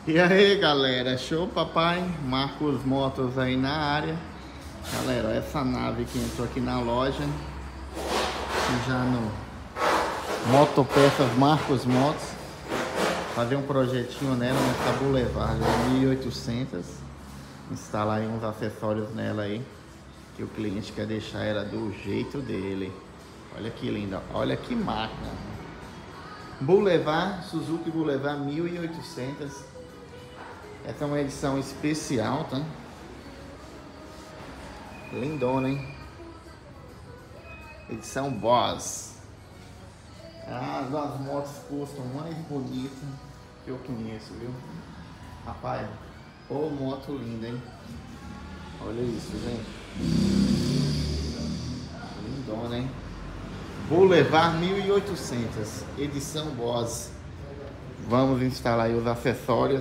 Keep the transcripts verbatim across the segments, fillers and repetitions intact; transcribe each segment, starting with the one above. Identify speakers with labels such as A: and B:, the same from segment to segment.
A: E aí galera, show papai, Marcos Motos aí na área. Galera, essa nave que entrou aqui na loja, já no Motopeças Marcos Motos, fazer um projetinho nela nessa Boulevard mil e oitocentos, instalar aí uns acessórios nela aí, que o cliente quer deixar ela do jeito dele. Olha que linda, olha que máquina. Boulevard, Suzuki Boulevard mil e oitocentos. Essa é uma edição especial, tá? Lindona, hein? Edição Boss. Ah, as duas motos custam mais bonitas que eu conheço, viu? Rapaz, ô moto linda, hein? Olha isso, gente. Lindona, hein? Boulevard mil e oitocentos, edição Boss. Vamos instalar aí os acessórios.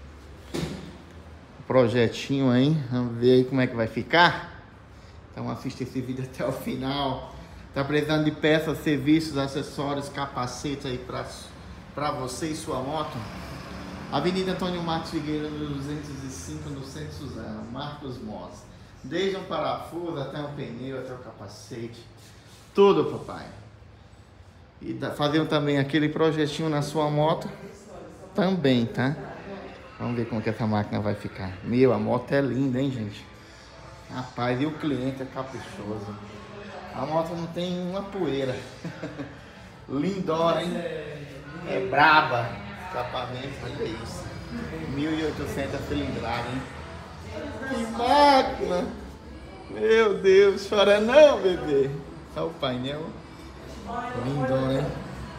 A: Projetinho aí, vamos ver aí como é que vai ficar. Então assista esse vídeo até o final. Tá precisando de peças, serviços, acessórios, capacetes aí pra, pra você e sua moto? Avenida Antônio Marcos Figueiredo, duzentos e cinco, no centro de Suzano, Marcos Motos. Desde um parafuso até um pneu, até o capacete, tudo, papai. E tá fazendo também aquele projetinho na sua moto também, tá? Vamos ver como que essa máquina vai ficar. Meu, a moto é linda, hein, gente? Rapaz, e o cliente é caprichoso. A moto não tem uma poeira. Lindona, hein? É braba. Escapamento, olha isso. mil e oitocentos cilindrada, hein? Que máquina! Meu Deus, chora não, bebê. Olha o painel. Lindona, hein?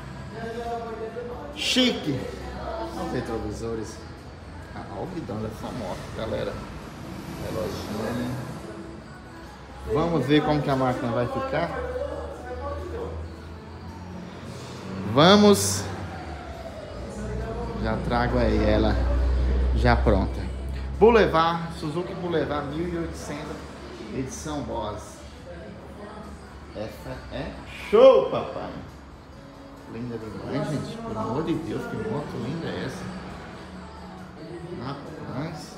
A: Chique. Olha os retrovisores. Olha o guidão dessa moto, galera. Reloginho, né? Vamos ver como que a máquina vai ficar. Vamos. Já trago aí ela já pronta. Boulevard, Suzuki Boulevard mil e oitocentos, edição Boss. Essa é show, papai. Linda demais, gente. Pelo amor de Deus, que moto linda é essa? Rapaz,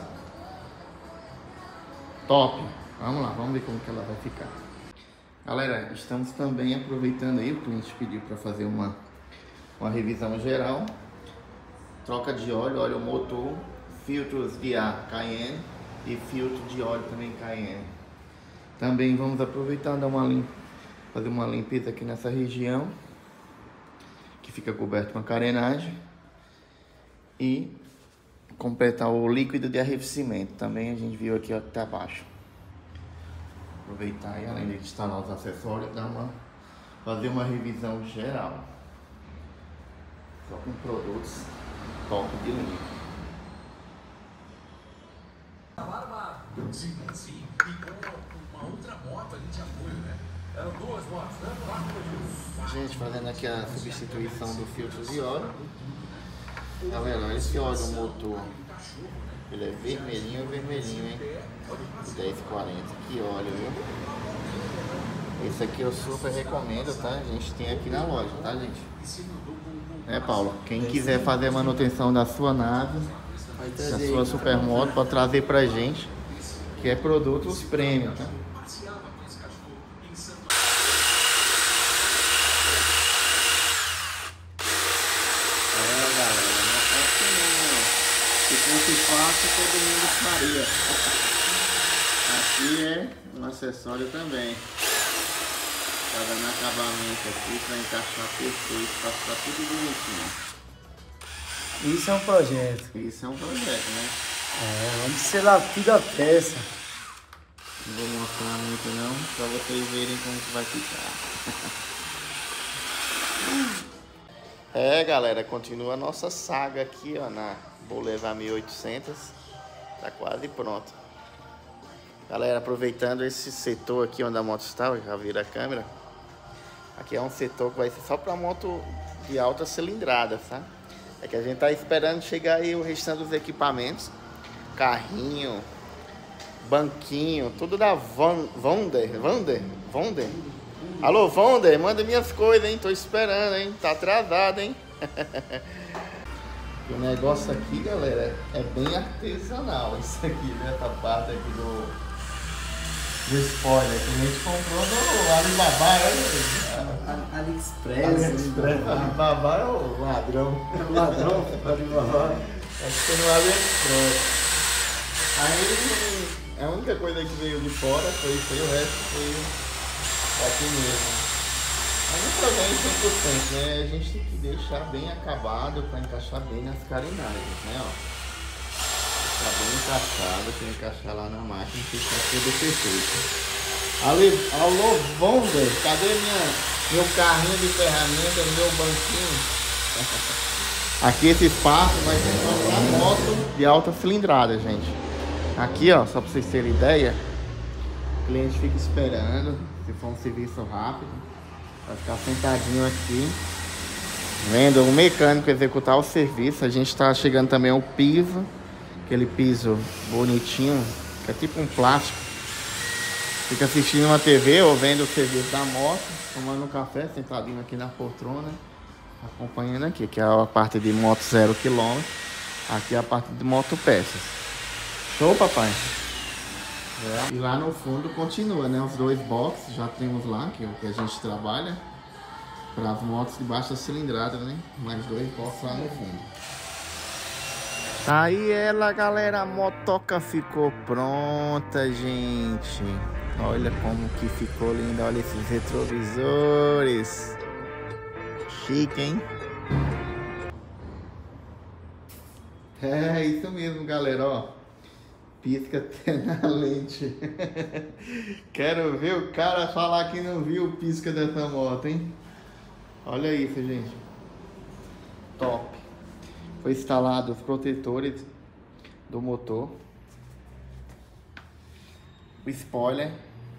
A: top. Vamos lá, vamos ver como que ela vai ficar. Galera, estamos também aproveitando aí, o cliente pediu para fazer uma, uma revisão geral. Troca de óleo, óleo motor, filtros de ar Cayenne e filtro de óleo também Cayenne. Também vamos aproveitar e dar uma limpa, fazer uma limpeza aqui nessa região, que fica coberto com a carenagem. E completar o líquido de arrefecimento. Também a gente viu aqui, ó, que tá abaixo. Aproveitar e, além de instalar os acessórios, dar uma, fazer uma revisão geral. Só com produtos top de linha.
B: Sim, sim. E com uma outra moto ali de apoio, né? Eram duas motos, né?
A: Gente, fazendo aqui a substituição do filtro de óleo. Galera, olha esse óleo motor. Ele é vermelhinho, vermelhinho, hein? dez quarenta, que óleo, viu? Esse aqui eu super recomendo, tá? A gente tem aqui na loja, tá, gente? É, Paulo? Quem quiser fazer a manutenção da sua nave, da sua supermoto, pode trazer pra gente, que é produtos premium, tá? Se fosse fácil, todo mundo faria. Aqui é um acessório também. Tá dando acabamento aqui para encaixar perfeito, para ficar tudo bonitinho.
C: Isso é um projeto.
A: Isso é um projeto, né?
C: É, vamos ser lá tudo a peça.
A: Não vou mostrar muito não, para vocês verem como que vai ficar. É, galera, continua a nossa saga aqui, ó, na Boulevard mil e oitocentos. Tá quase pronto. Galera, aproveitando esse setor aqui onde a moto está, já vira a câmera. Aqui é um setor que vai ser só para moto de alta cilindrada, tá? É que a gente tá esperando chegar aí o restante dos equipamentos. Carrinho, banquinho, tudo da Von, Vonder, Vonder, Vonder. Alô, Vonder, manda minhas coisas, hein? Tô esperando, hein? Tá atrasado, hein? E o negócio aqui, galera, é bem artesanal. Isso aqui, né? Essa parte aqui do, do spoiler que a gente comprou no Alibaba, né?
C: AliExpress.
A: AliExpress. Alibaba é o ladrão.
C: Ladrão, Alibaba.
A: Acho que foi no AliExpress. Aí a única coisa que veio de fora foi isso aí, o resto foi aqui mesmo. Mas não problema cem por cento, né? A gente tem que deixar bem acabado para encaixar bem nas carenagens, né? Ó. Tá bem encaixado, tem que encaixar lá na máquina que está tudo perfeito. Ali, alô, Wonder, cadê minha, meu carrinho de ferramentas, meu banquinho? Aqui esse espaço vai ser só para moto de alta cilindrada, gente. Aqui, ó, só para vocês terem ideia, o cliente fica esperando, se for um serviço rápido, vai ficar sentadinho aqui, vendo o mecânico executar o serviço. A gente está chegando também ao piso, aquele piso bonitinho, que é tipo um plástico. Fica assistindo uma T V ou vendo o serviço da moto, tomando um café, sentadinho aqui na poltrona, acompanhando aqui, que é a parte de moto zero quilômetro, aqui é a parte de moto peças. Show, papai? É. E lá no fundo continua, né? Os dois boxes, já temos lá, que é o que a gente trabalha, para as motos de baixa cilindrada, né? Mais dois boxes lá no fundo. Aí ela, galera, a motoca ficou pronta, gente. Olha como que ficou linda, olha esses retrovisores. Chique, hein? É isso mesmo, galera, ó. Pisca até na lente. Quero ver o cara falar que não viu o pisca dessa moto, hein? Olha isso, gente. Top. Foi instalado os protetores do motor. O spoiler.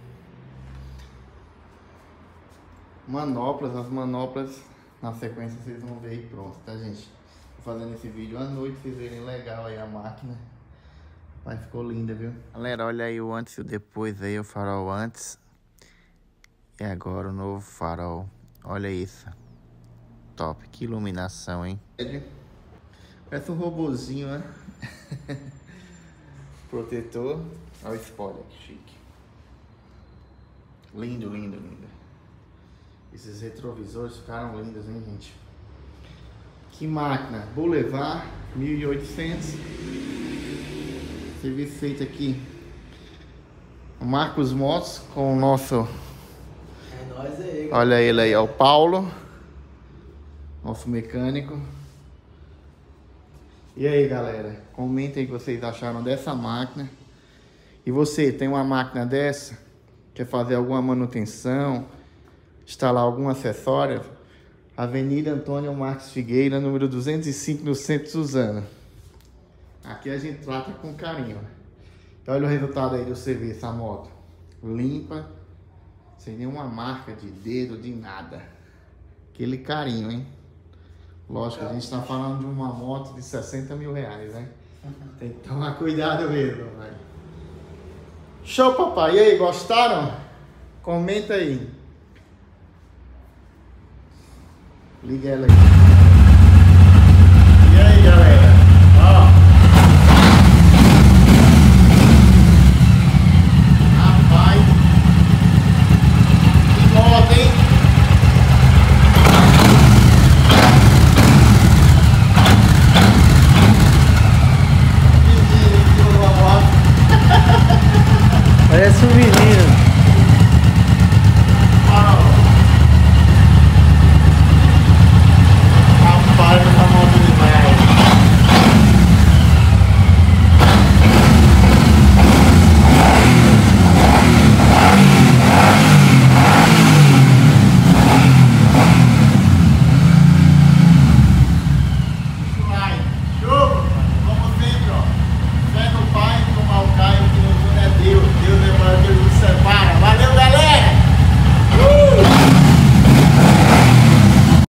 A: Manoplas. As manoplas na sequência vocês vão ver aí pronto, tá, gente? Tô fazendo esse vídeo à noite, vocês verem legal aí a máquina. Mas ficou linda, viu? Galera, olha aí o antes e o depois aí, o farol antes. E agora o novo farol. Olha isso. Top, que iluminação, hein? Parece um robozinho, né? Protetor. Olha o spoiler, que chique. Lindo, lindo, lindo. Esses retrovisores ficaram lindos, hein, gente? Que máquina. Boulevard mil e oitocentos. Serviço feito aqui. O Marcos Motos com o nosso...
C: É nóis aí.
A: Olha ele aí, ó, o Paulo. Nosso mecânico. E aí, galera? Comentem o que vocês acharam dessa máquina. E você, tem uma máquina dessa? Quer fazer alguma manutenção? Instalar algum acessório? Avenida Antônio Marques Figueira, número duzentos e cinco, no centro de Suzano. Aqui a gente trata com carinho. Então, olha o resultado aí do serviço, a moto. Limpa, sem nenhuma marca de dedo, de nada. Aquele carinho, hein? Lógico, a gente tá falando de uma moto de sessenta mil reais, né? Tem que tomar cuidado mesmo, velho. Show, papai! E aí, gostaram? Comenta aí. Liga ela aí. E aí, galera? Ó. Rapaz. Que moto, hein?
C: Parece um menino.